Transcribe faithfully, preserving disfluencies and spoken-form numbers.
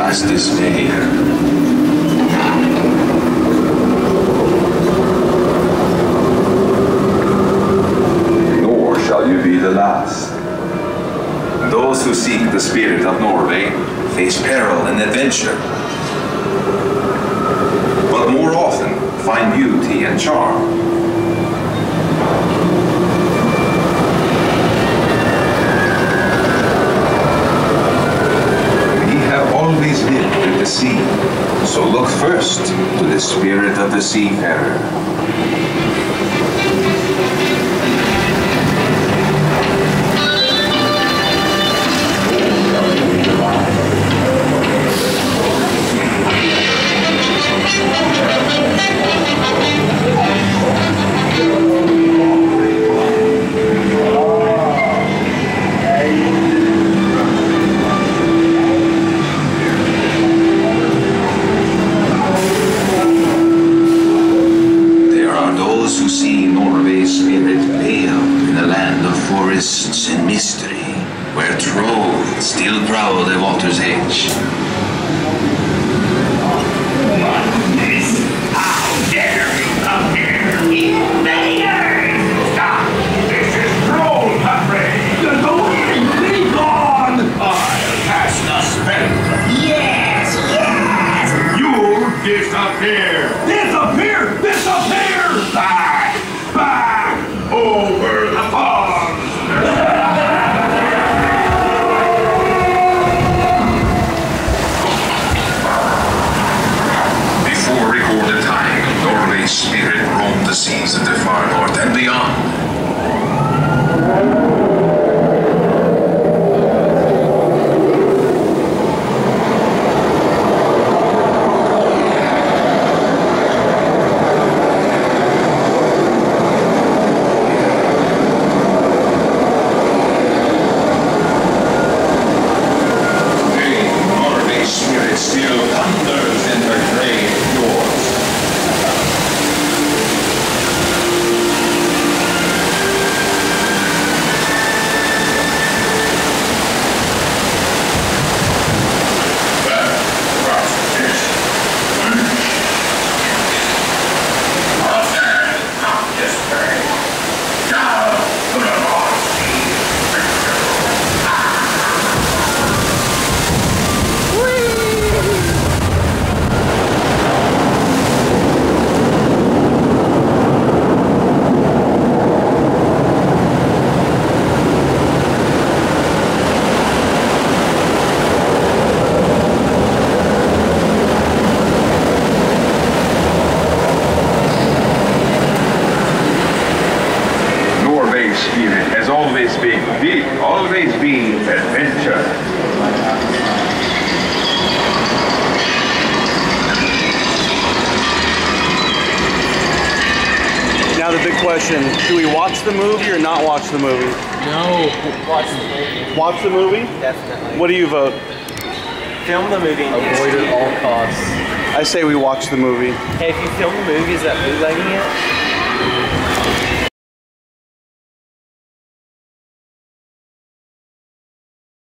last dismay. Nor shall you be the last. Those who seek the spirit of Norway face peril and adventure, but more often find beauty and charm. Always lived at the sea, so look first to the spirit of the seafarer. Forests and mystery, where trolls still prowl the water's edge. How dare you come here, invaders! Stop! This is troll country! You're going to be gone! I'll cast the spell. Yes, yes! You'll disappear! Disappear! Disappear! Back! Back! Over the pond! Before recorded time, Norway's spirit roamed the seas of the far north and beyond. Always be adventure. Now the big question, do we watch the movie or not watch the movie? No. Watch the movie. Watch the movie? Definitely. What do you vote? Film the movie and avoid it at all costs. I say we watch the movie. Hey, if you film the movie, is that bootlegging it?